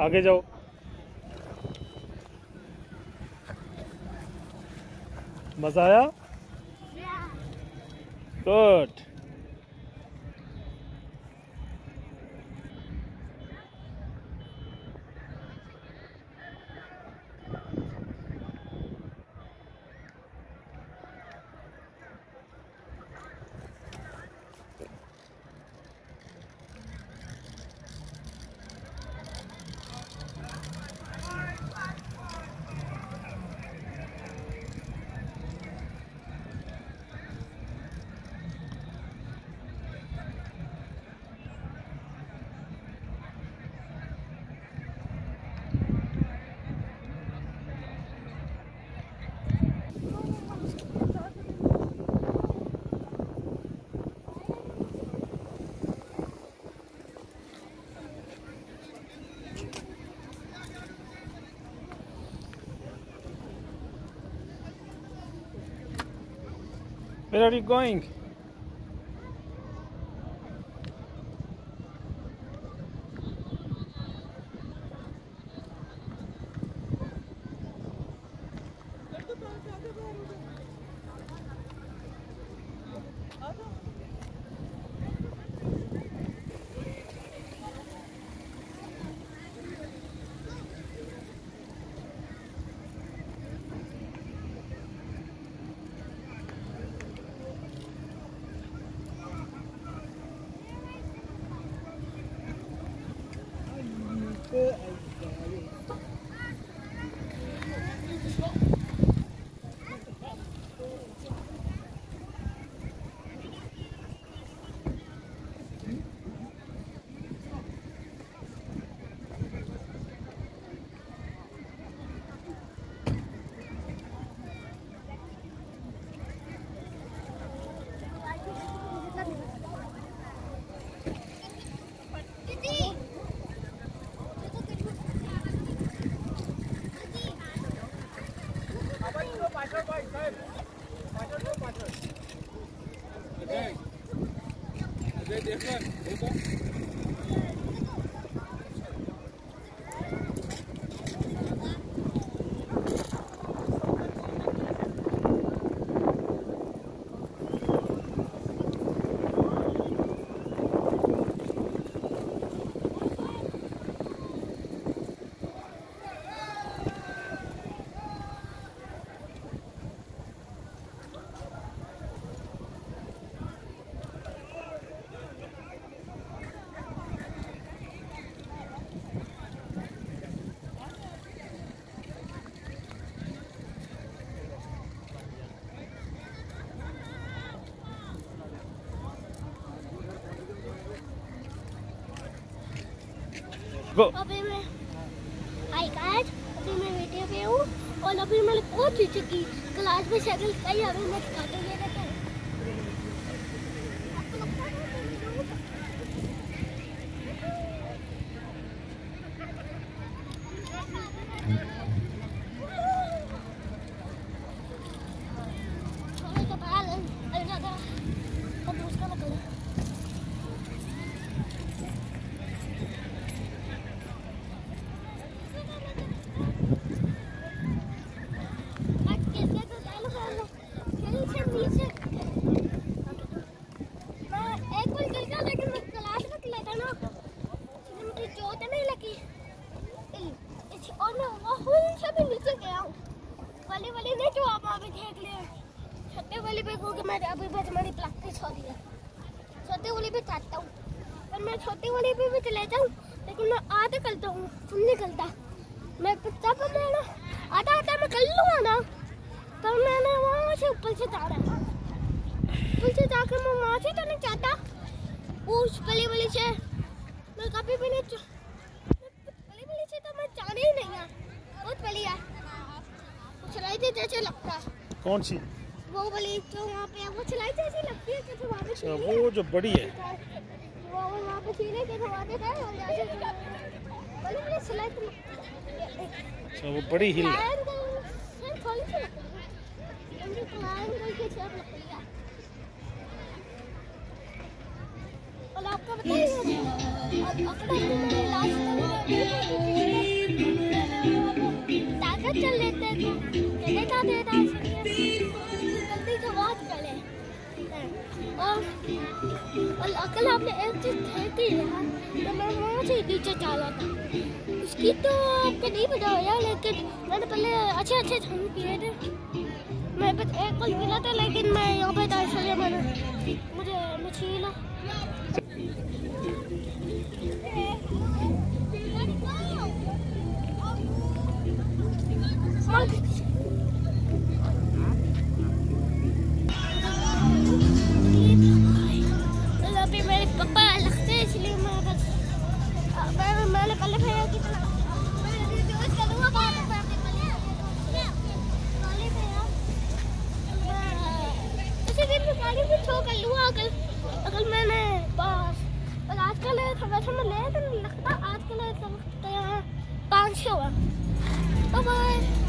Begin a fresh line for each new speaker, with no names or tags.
आगे जाओ। मजा आया? Good. Where are you going? Go.
अभी मैं हाय गाइस, अभी मैं वीडियो पे हूँ और अभी मैंने बहुत चीज़ें की क्लास में साइकिल कई अभी मैं खाते हुए रहता हूँ। छोटे वाली पे क्योंकि मैं अभी बस हमारी प्रैक्टिस हो रही है, छोटे वाली पे चाहता हूँ पर मैं छोटी वाली पे भी चले जाऊँ, लेकिन मैं आधा करता हूँ, तुम नहीं करता। मैं पिज्जा पर मैं ना आधा आधा मैं कर लूँगा ना, पर मैंने वहाँ से ऊपर से जा रहा है, ऊपर से जाकर मैं वहाँ से तो नहीं चाहता, उस गली वाली से मैं कभी भी नहीं, गली वाली से तो मैं जाने ही नहीं है, बहुत बड़ी है, चलाई थी जैसे लगता है।
कौन सी?
वो वाली जो वहाँ पे है, वो चलाई जैसी लगती है कि वहाँ पे
अच्छा, वो जो बड़ी है
वो वहाँ पे छीने के धमाके थे और जैसे वाली चलाई तो
अच्छा, वो बड़ी हिल है।
थोड़ी सी उनकी ट्रायंगल की शेप लगती है। और आपको बताइए अपना लास्ट चल लेते थे, चले जाते थे जल्दी से बात करें। और कल आपने एक चीज देखी है, तो मैं वहाँ से नीचे चला था, उसकी तो आपको नहीं पता होगा, लेकिन मैंने पहले अच्छे अच्छे छंग किए थे। मैं बस एक पल मिला था, लेकिन मैं यहाँ पे था इसलिए मुझे मछली अभी मेरे पापा लगते हैं, इसलिए मैं बस मैंने पहले भैया की तरह गाड़ी भी छो कर लूँगा अगर मैंने बस आजकल वैसे मैं ले तो नहीं लगता, आजकल यहाँ 500 है। बाय।